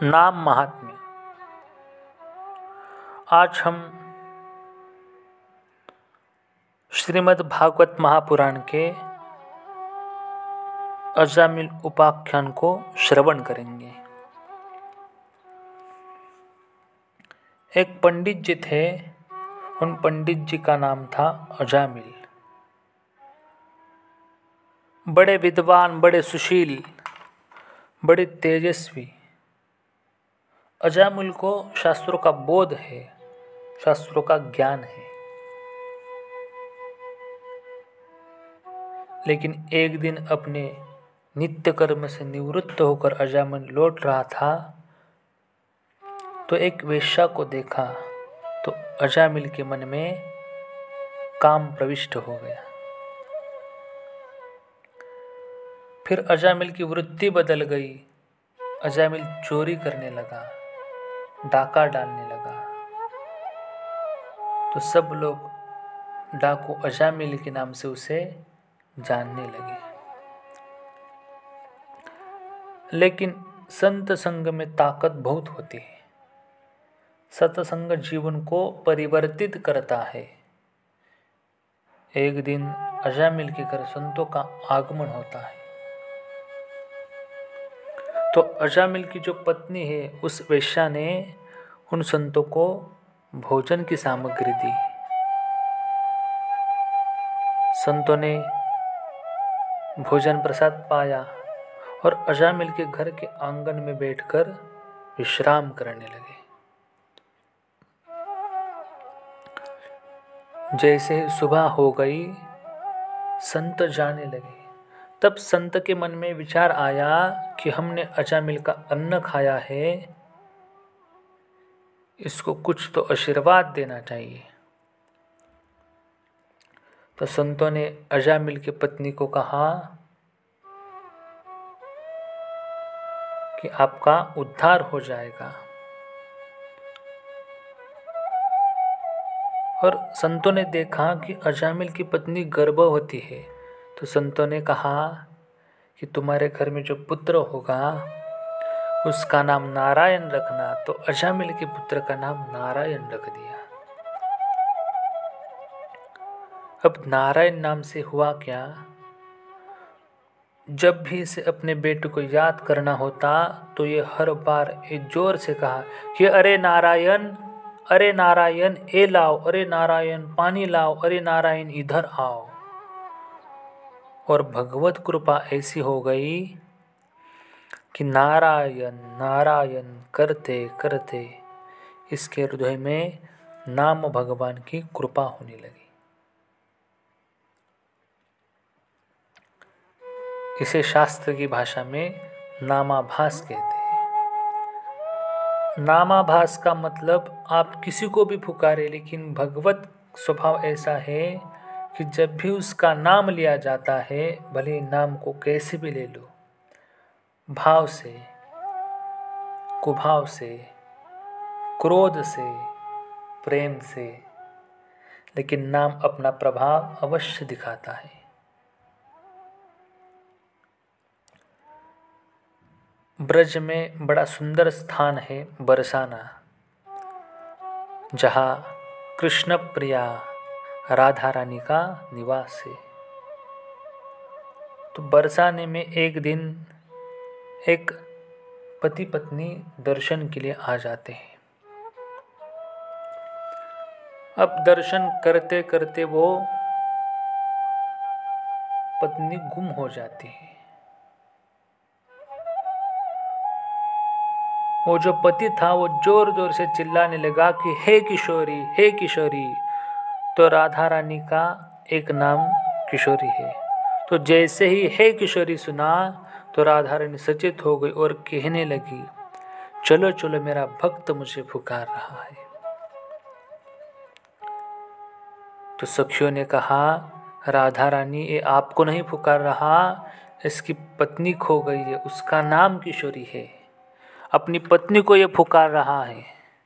नाम महात्म्य। आज हम श्रीमद् भागवत महापुराण के अजामिल उपाख्यान को श्रवण करेंगे। एक पंडित जी थे, उन पंडित जी का नाम था अजामिल। बड़े विद्वान, बड़े सुशील, बड़े तेजस्वी। अजामिल को शास्त्रों का बोध है, शास्त्रों का ज्ञान है। लेकिन एक दिन अपने नित्य कर्म से निवृत्त होकर अजामिल लौट रहा था तो एक वेश्या को देखा तो अजामिल के मन में काम प्रविष्ट हो गया। फिर अजामिल की वृत्ति बदल गई। अजामिल चोरी करने लगा, डाका डालने लगा। तो सब लोग डाकू अजामिल के नाम से उसे जानने लगे। लेकिन संत संग में ताकत बहुत होती है। सत्संग जीवन को परिवर्तित करता है। एक दिन अजामिल के घर संतों का आगमन होता है। तो अजामिल की जो पत्नी है, उस वेश्या ने उन संतों को भोजन की सामग्री दी। संतों ने भोजन प्रसाद पाया और अजामिल के घर के आंगन में बैठकर विश्राम करने लगे। जैसे ही सुबह हो गई, संत जाने लगे। तब संत के मन में विचार आया कि हमने अजामिल का अन्न खाया है, इसको कुछ तो आशीर्वाद देना चाहिए। तो संतों ने अजामिल की पत्नी को कहा कि आपका उद्धार हो जाएगा। और संतों ने देखा कि अजामिल की पत्नी गर्भवती है। तो संतों ने कहा कि तुम्हारे घर में जो पुत्र होगा उसका नाम नारायण रखना। तो अजामिल के पुत्र का नाम नारायण रख दिया। अब नारायण नाम से हुआ क्या, जब भी इसे अपने बेटे को याद करना होता तो ये हर बार एक जोर से कहा कि अरे नारायण, अरे नारायण ये लाओ, अरे नारायण पानी लाओ, अरे नारायण इधर आओ। और भगवत कृपा ऐसी हो गई कि नारायण नारायण करते करते इसके हृदय में नाम भगवान की कृपा होने लगी। इसे शास्त्र की भाषा में नामाभास कहते हैं। नामाभास का मतलब आप किसी को भी पुकारे, लेकिन भगवत स्वभाव ऐसा है कि जब भी उसका नाम लिया जाता है, भले नाम को कैसे भी ले लो, भाव से, कुभाव से, क्रोध से, प्रेम से, लेकिन नाम अपना प्रभाव अवश्य दिखाता है। ब्रज में बड़ा सुंदर स्थान है बरसाना, जहाँ कृष्ण प्रिया राधा रानी का निवास है। तो बरसाने में एक दिन एक पति पत्नी दर्शन के लिए आ जाते हैं। अब दर्शन करते करते वो पत्नी गुम हो जाती है। वो जो पति था वो जोर जोर से चिल्लाने लगा कि हे किशोरी, हे किशोरी। तो राधा रानी का एक नाम किशोरी है। तो जैसे ही हे किशोरी सुना तो राधा रानी सचेत हो गई और कहने लगी, चलो चलो मेरा भक्त मुझे पुकार रहा है। तो सखियों ने कहा, राधा रानी ये आपको नहीं पुकार रहा, इसकी पत्नी खो गई है, उसका नाम किशोरी है, अपनी पत्नी को ये पुकार रहा है।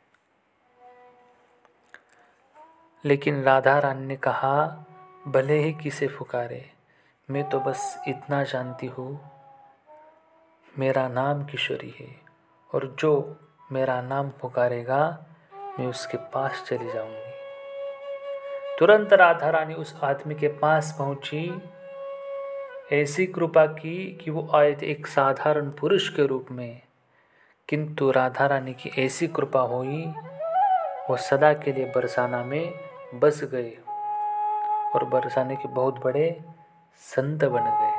लेकिन राधा रानी ने कहा, भले ही किसे पुकारे, मैं तो बस इतना जानती हूँ, मेरा नाम किशोरी है और जो मेरा नाम पुकारेगा मैं उसके पास चली जाऊंगी। तुरंत राधा रानी उस आदमी के पास पहुंची, ऐसी कृपा की कि वो आए थे एक साधारण पुरुष के रूप में, किंतु राधा रानी की ऐसी कृपा हुई वो सदा के लिए बरसाना में बस गए और बरसाने के बहुत बड़े संत बन गए।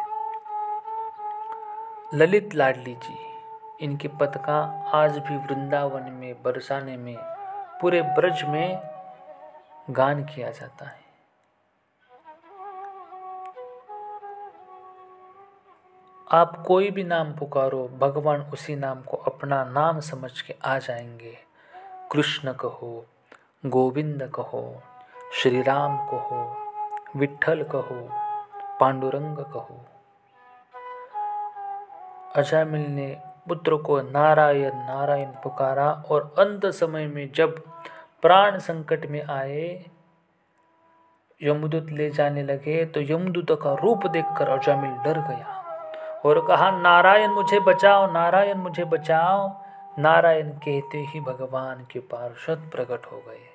ललित लाडली जी, इनकी पताका आज भी वृंदावन में, बरसाने में, पूरे ब्रज में गान किया जाता है। आप कोई भी नाम पुकारो, भगवान उसी नाम को अपना नाम समझ के आ जाएंगे। कृष्ण कहो, गोविंद कहो, श्री राम कहो, विठ्ठल कहो, पांडुरंग कहो। अजामिल ने पुत्र को नारायण नारायण पुकारा और अंत समय में जब प्राण संकट में आए, यमदूत ले जाने लगे तो यमदूत का रूप देखकर अजामिल डर गया और कहा, नारायण मुझे बचाओ, नारायण मुझे बचाओ। नारायण कहते ही भगवान के पार्षद प्रकट हो गए।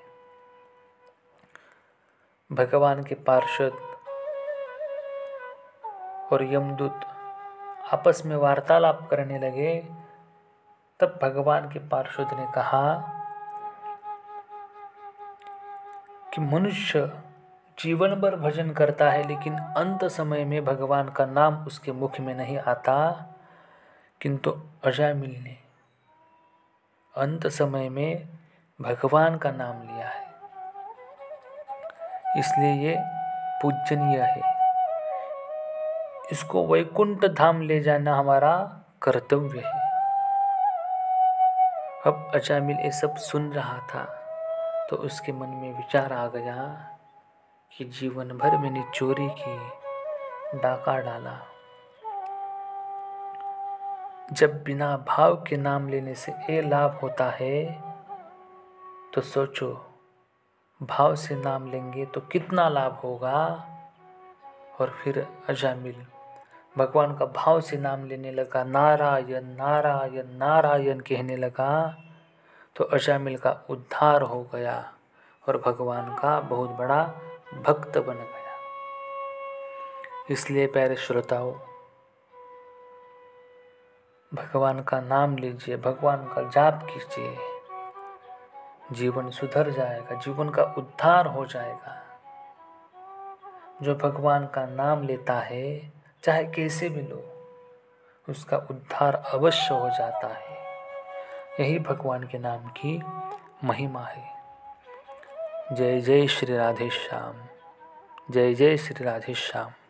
भगवान के पार्षद और यमदूत आपस में वार्तालाप करने लगे। तब भगवान के पार्षद ने कहा कि मनुष्य जीवन भर भजन करता है लेकिन अंत समय में भगवान का नाम उसके मुख में नहीं आता, किंतु अजामिल ने अंत समय में भगवान का नाम लिया है, इसलिए ये पूजनीय है। इसको वैकुंठ धाम ले जाना हमारा कर्तव्य है। अब अजामिल ये सब सुन रहा था तो उसके मन में विचार आ गया कि जीवन भर मैंने चोरी की, डाका डाला, जब बिना भाव के नाम लेने से ये लाभ होता है तो सोचो भाव से नाम लेंगे तो कितना लाभ होगा। और फिर अजामिल भगवान का भाव से नाम लेने लगा, नारायण नारायण नारायण कहने लगा, तो अजामिल का उद्धार हो गया और भगवान का बहुत बड़ा भक्त बन गया। इसलिए प्यारे श्रोताओं, भगवान का नाम लीजिए, भगवान का जाप कीजिए, जीवन सुधर जाएगा, जीवन का उद्धार हो जाएगा। जो भगवान का नाम लेता है चाहे कैसे भी लो, उसका उद्धार अवश्य हो जाता है। यही भगवान के नाम की महिमा है। जय जय श्री राधे श्याम, जय जय श्री राधे श्याम।